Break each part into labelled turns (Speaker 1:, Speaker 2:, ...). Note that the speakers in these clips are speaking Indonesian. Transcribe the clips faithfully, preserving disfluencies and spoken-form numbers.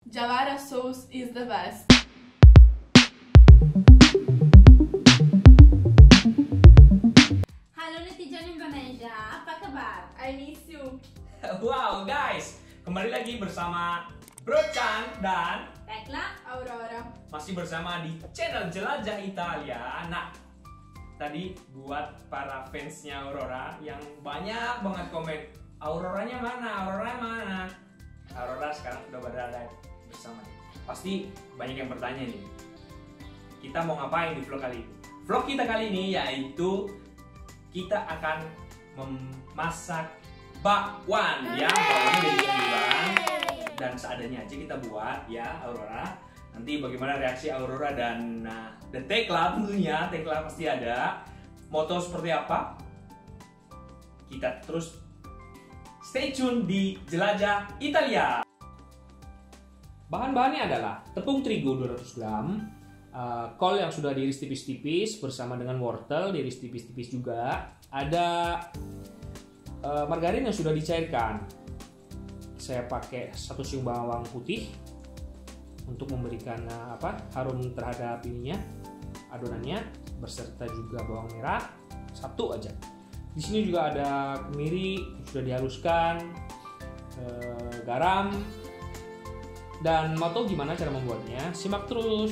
Speaker 1: Javara sauce is the best.
Speaker 2: Halo netizen Indonesia, apa kabar?
Speaker 1: I miss you.
Speaker 3: Wow guys, kembali lagi bersama Bro Chan dan
Speaker 2: Tekla,
Speaker 1: Aurora.
Speaker 3: masih bersama di channel Jelajah Italia. Nah, tadi buat para fansnya Aurora yang banyak banget komen, Auroranya mana? Auroranya mana? Aurora sekarang sudah berada bersama. Pasti banyak yang bertanya nih, kita mau ngapain di vlog kali ini? Vlog kita kali ini yaitu kita akan memasak bakwan ya, bakwan dari sayuran dan seadanya aja kita buat ya Aurora. Nanti bagaimana reaksi Aurora dan nah, dan Tekla tentunya, Tekla pasti ada. Moto seperti apa? Kita terus stay tune di Jelajah Italia. Bahan-bahannya adalah tepung terigu dua ratus gram, uh, kol yang sudah diiris tipis-tipis bersama dengan wortel diiris tipis-tipis juga. Ada uh, margarin yang sudah dicairkan. Saya pakai satu siung bawang putih untuk memberikan uh, apa harum terhadap ininya adonannya, beserta juga bawang merah satu aja. Di sini juga ada kemiri sudah dihaluskan, uh, garam. Dan mau tahu gimana cara membuatnya? Simak terus.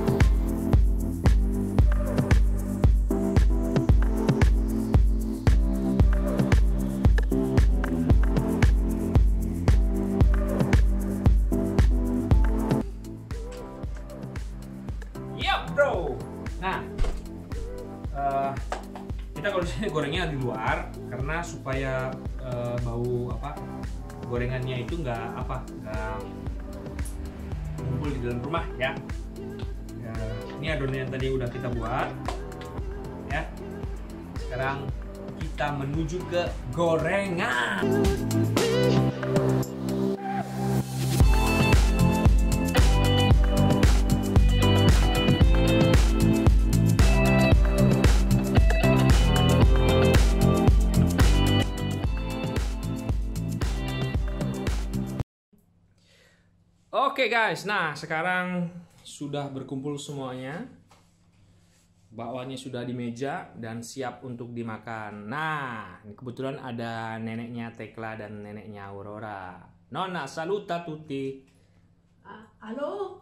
Speaker 3: Yap bro. Nah, uh, kita kalau disini gorengnya di luar karena supaya uh, bau apa gorengannya itu nggak apa nggak kumpul di dalam rumah ya. Ya, ini adonan yang tadi udah kita buat ya. Sekarang kita menuju ke gorengan. Oke guys, nah sekarang sudah berkumpul semuanya. Bakwannya sudah di meja dan siap untuk dimakan. Nah, ini kebetulan ada neneknya Tekla dan neneknya Aurora. Nonna, saluta tutti.
Speaker 2: uh, halo.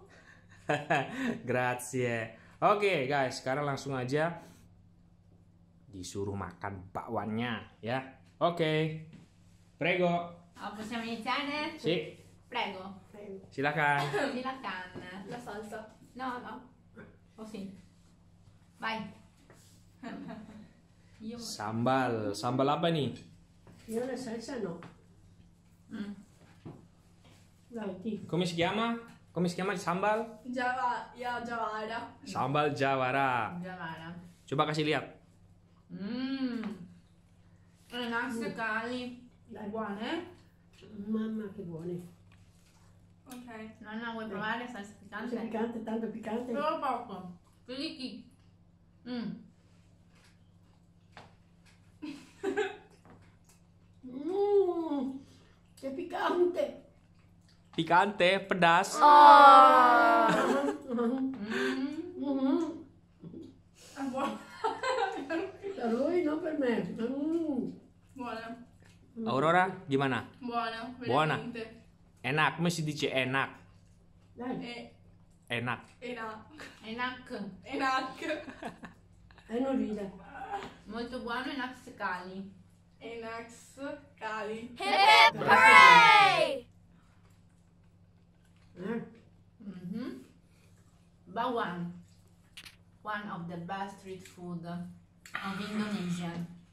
Speaker 3: Grazie. Oke guys, sekarang langsung aja disuruh makan bakwannya ya. Oke, prego.
Speaker 2: Oh, possiamo iniziare?
Speaker 3: Si,
Speaker 2: Prego.
Speaker 3: silakan.
Speaker 2: Silakan.
Speaker 1: La salsa.
Speaker 2: No, no. Oh sì. Vai. Io...
Speaker 3: Sambal, sambal apa nih?
Speaker 4: Io la salsa no.
Speaker 2: Mm.
Speaker 4: Dai, ti.
Speaker 3: Come si chiama? Come si chiama il sambal?
Speaker 1: Java, ya Javara.
Speaker 3: Sambal Javara.
Speaker 2: Javara.
Speaker 3: Coba kasih lihat.
Speaker 2: Mmm. Enak sekali.
Speaker 4: Dai.
Speaker 2: Buone?
Speaker 4: Mamma che buone.
Speaker 1: Ok.
Speaker 2: Nonna, vuoi provare salsa
Speaker 4: Tanto
Speaker 2: piccante?
Speaker 4: piccante, tanto piccante.
Speaker 2: Solo poco. Felici. Mm.
Speaker 4: Mmm, che piccante.
Speaker 3: Picante, pedas.
Speaker 2: Mm.
Speaker 4: Mm.
Speaker 1: È buono.
Speaker 4: Per lui, non per me. Mm.
Speaker 1: Buona.
Speaker 3: Aurora, gimana?
Speaker 1: Buona.
Speaker 3: Buona.
Speaker 1: Veramente.
Speaker 3: Enak, come si dice enak?
Speaker 4: Dai,
Speaker 1: E,
Speaker 3: Enak.
Speaker 1: enak.
Speaker 2: Enak.
Speaker 1: Enak.
Speaker 4: e non ride.
Speaker 2: Molto buono enak sekali.
Speaker 1: Enak sekali.
Speaker 4: Eh?
Speaker 2: Mm-hmm. Bakwan. One of the best street food of Indonesia.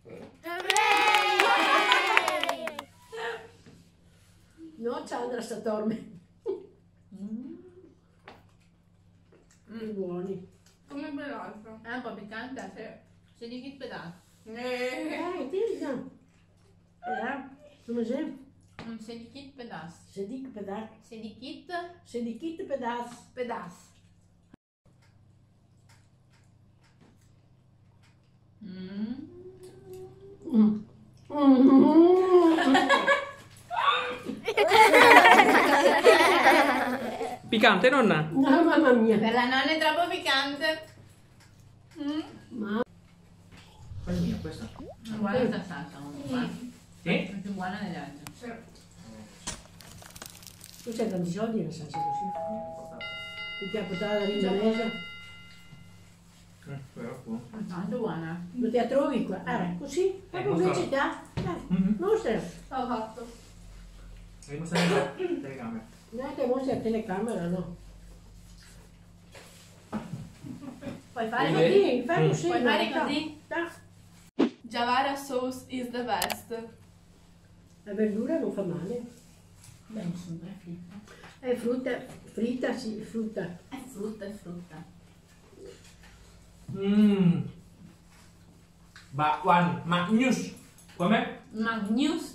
Speaker 4: No, Chandra sta dormendo.
Speaker 2: Mm.
Speaker 4: Che buoni.
Speaker 1: Come quell'altro.
Speaker 2: È un po' piccante, se, se di che pedazo.
Speaker 1: Eh.
Speaker 4: Dai, ti no. Ja, come se?
Speaker 2: Un sedikit pedaç.
Speaker 4: Sedikit pedaç.
Speaker 2: Sedikit
Speaker 4: Sedikit pedaç.
Speaker 2: pedaç. Mm.
Speaker 4: Mm. Mm.
Speaker 3: Piccante, nonna?
Speaker 4: No, mamma mia.
Speaker 1: Per la nonna è troppo piccante. Mm.
Speaker 4: Ma
Speaker 3: Qual è mia questa?
Speaker 2: Guarda questa salsa comunque.
Speaker 3: Sì?
Speaker 2: È più buona delle altre.
Speaker 1: Sì.
Speaker 4: tu c'hai tanti soldi la salsa così. Ti ha portato dall'Indonesia.
Speaker 3: Eh, però buono.
Speaker 2: È tanto buona.
Speaker 4: Non te la trovi qua? Ah, così? Proprio
Speaker 3: mostralo.
Speaker 4: pubblicità. Dai,
Speaker 3: Mhm.
Speaker 4: mostra.
Speaker 1: L'ho fatto.
Speaker 3: Devi mostrare la telecamera.
Speaker 4: Non è che mostri la telecamera, no.
Speaker 1: Puoi
Speaker 4: Fai
Speaker 1: fare
Speaker 3: Vedi?
Speaker 1: così?
Speaker 4: così, fai
Speaker 3: Mm.
Speaker 4: così.
Speaker 1: Puoi
Speaker 4: no,
Speaker 1: fare
Speaker 4: no.
Speaker 1: così?
Speaker 4: Dai.
Speaker 1: Javara sauce is the best.
Speaker 4: La verdura non fa male.
Speaker 2: Beh, insomma, è fritta.
Speaker 4: È frutta, fritta, sì, frutta.
Speaker 2: È frutta, è frutta.
Speaker 3: Mmm. Bakwan Magnus. Com'è?
Speaker 2: Magnus.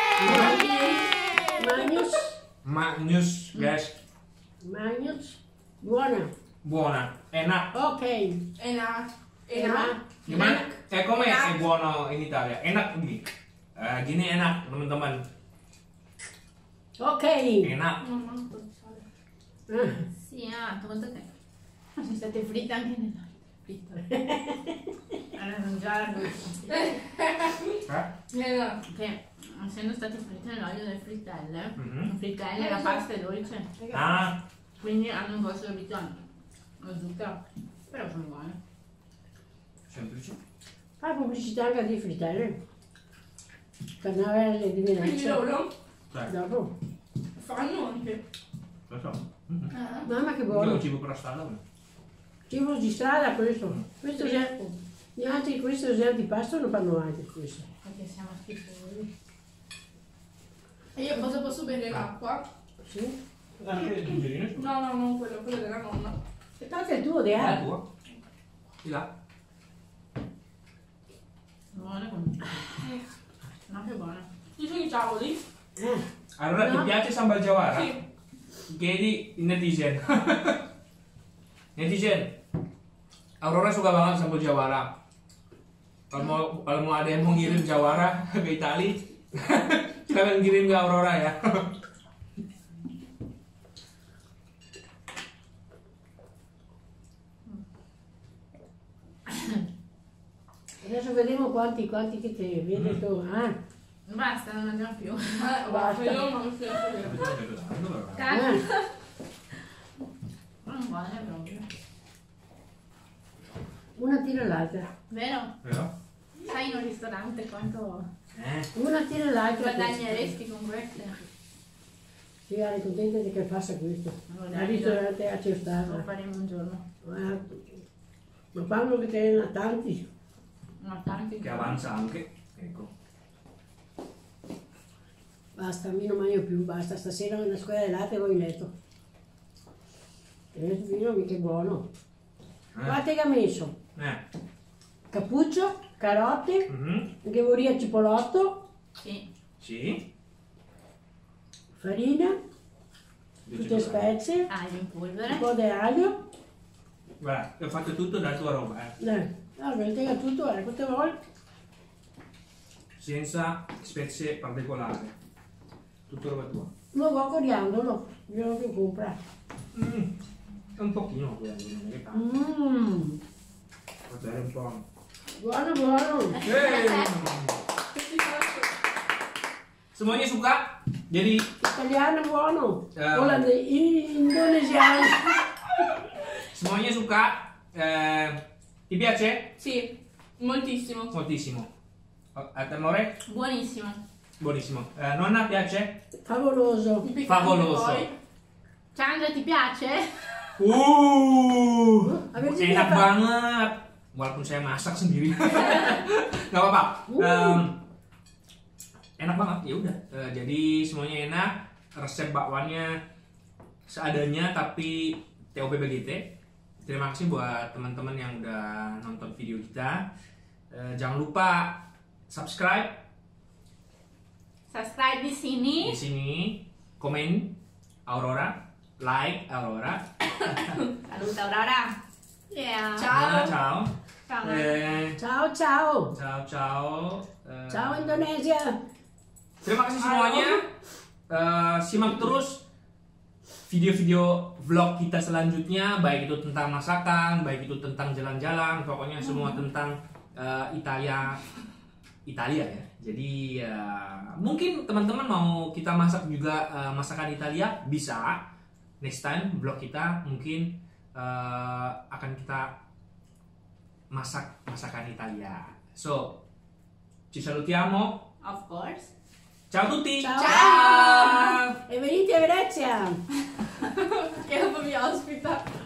Speaker 4: Magnus,
Speaker 3: Magnus, guys.
Speaker 4: Magnus, buona.
Speaker 3: Buona. Enak.
Speaker 4: Ok.
Speaker 1: Enak.
Speaker 4: Enak.
Speaker 3: Gimana? Eh, com'è
Speaker 1: Enak.
Speaker 3: è buono in Italia? Enak gini. Eh, gini enak, teman-teman.
Speaker 4: Ok.
Speaker 3: Enak.
Speaker 1: Non manco il sale.
Speaker 4: Ah,
Speaker 2: Sì, ah, conto te. Ma sono state fritte anche nell'altro. Fritte. Erano già arrostite.
Speaker 3: Eh?
Speaker 1: Enak.
Speaker 2: Che essendo state fritte nell'olio delle frittelle,
Speaker 3: Mhm.
Speaker 2: frittelle la pasta è dolce.
Speaker 3: Ah,
Speaker 2: Quindi hanno un po' assorbito lo zucchero. Però sono buone.
Speaker 3: semplice.
Speaker 4: fai pubblicità anche di frittelle. Canale di
Speaker 1: Quindi
Speaker 4: Venezia.
Speaker 1: loro
Speaker 3: Dai,
Speaker 4: Dopo.
Speaker 1: fanno anche.
Speaker 3: lo so. Mhm.
Speaker 1: Eh.
Speaker 4: Mamma che
Speaker 3: Io
Speaker 4: buono.
Speaker 3: non cibo per la strada. ma-
Speaker 4: Cibo di strada questo. Questo è, gli altri questo è antipasto non fanno anche questo.
Speaker 2: Perché siamo schifosi.
Speaker 1: E io cosa posso bere l'acqua?
Speaker 4: Sì.
Speaker 3: Anche il gingerino.
Speaker 1: No, no, non quello, quello della nonna.
Speaker 4: E tanto è tuo, De
Speaker 3: È
Speaker 4: Ale.
Speaker 3: tuo? Di là.
Speaker 2: Buone comunque. Ma che buona.
Speaker 1: Ci sono i cavoli?
Speaker 4: Eh,
Speaker 3: Allora,
Speaker 4: No.
Speaker 3: ti piace sambal jawara?
Speaker 1: Sì.
Speaker 3: Chiedi in netizen. Netizen. Aurora suka banget sambal jawara. Kalau mau kalau mau ada yang mau ngirim jawara ke Itali, silakan kirim ke Aurora ya.
Speaker 4: adesso vediamo quanti, quanti che te vedi tu. Ah,
Speaker 2: Basta, non mangiamo più.
Speaker 1: Eh,
Speaker 4: Basta.
Speaker 1: io non mi piace.
Speaker 2: Cazzo.
Speaker 4: ah.
Speaker 2: Non buone proprio.
Speaker 4: Una tira l'altra.
Speaker 2: Vero?
Speaker 3: Vero?
Speaker 2: Sai in un ristorante quanto
Speaker 3: Eh.
Speaker 4: Una tira l'altra.
Speaker 2: guadagneresti con queste?
Speaker 4: Sì, Ale, contenta di che faccia questo.
Speaker 2: Allora,
Speaker 4: Al ristorante a
Speaker 2: Lo
Speaker 4: Cestana.
Speaker 2: faremo un giorno.
Speaker 4: Ma, ma fanno che te ne ha tanti.
Speaker 2: Ma tanti
Speaker 3: Che avanza anche. Ecco.
Speaker 4: Basta, io non mangio più, basta. Stasera vado a scuola di latte e vado in letto. E il vino mica è buono.
Speaker 3: Eh.
Speaker 4: Guarda che ha messo
Speaker 3: Eh.
Speaker 4: cappuccio, carote,
Speaker 3: Mhm.
Speaker 4: ghevoria cipolotto,
Speaker 2: Sì.
Speaker 3: Sì.
Speaker 4: farina, tutte spezie,
Speaker 2: Aglio in
Speaker 4: un
Speaker 2: polvere.
Speaker 4: po' di aglio.
Speaker 3: Guarda, ho fatto tutto dalla tua roba, eh.
Speaker 4: Eh, allora, tenga tutto, eh, queste volte.
Speaker 3: Senza spezie particolari. Tutto roba tua.
Speaker 4: Non va coriandolo, io non lo compra.
Speaker 3: Mm. Un pochino quello, non è che tanto.
Speaker 4: Mmm,
Speaker 3: Per dare un po'.
Speaker 4: buono buono.
Speaker 3: Eh. Semuanya suka? Jadi
Speaker 4: Italiano buono.
Speaker 3: Eh.
Speaker 4: Olande, indonesiano.
Speaker 3: semuanya suka? Eh, ti piace?
Speaker 1: Sì, moltissimo.
Speaker 3: Moltissimo. Oh, a te amore?
Speaker 2: Buonissimo.
Speaker 3: Buonissimo. Eh, nonna piace?
Speaker 4: Favoloso.
Speaker 1: Piccante
Speaker 3: Favoloso.
Speaker 1: poi.
Speaker 2: Chandra, ti piace?
Speaker 3: Uh,
Speaker 4: Avete
Speaker 3: enak
Speaker 4: apa?
Speaker 3: banget. Walaupun saya masak sendiri. Gak apa-apa.
Speaker 4: Uh.
Speaker 3: Em, enak banget. Ya udah. Eh, jadi semuanya enak. Resep bakwannya seadanya tapi T O P B G T. Terima kasih buat teman-teman yang udah nonton video kita. Eh, jangan lupa subscribe
Speaker 2: Subscribe di sini.
Speaker 3: di sini, komen Aurora, like Aurora.
Speaker 2: Saluta Aurora. Yeah.
Speaker 1: Ciao.
Speaker 3: Ciao.
Speaker 2: Ciao.
Speaker 3: Eh,
Speaker 4: Ciao ciao.
Speaker 3: ciao ciao. Eh,
Speaker 4: Ciao Indonesia.
Speaker 3: Terima kasih semuanya. Eh, simak terus video-video vlog kita selanjutnya, baik itu tentang masakan, baik itu tentang jalan-jalan, pokoknya semua tentang uh, Italia, Italia ya. Jadi uh, mungkin teman-teman mau kita masak juga uh, masakan Italia, bisa. Next time vlog kita mungkin uh, akan kita masak masakan Italia. So, ci salutiamo.
Speaker 2: Of course.
Speaker 3: Ciao a tutti.
Speaker 4: Ciao.
Speaker 3: Ciao.
Speaker 4: E venite a Venezia!
Speaker 1: Che non mi ospita.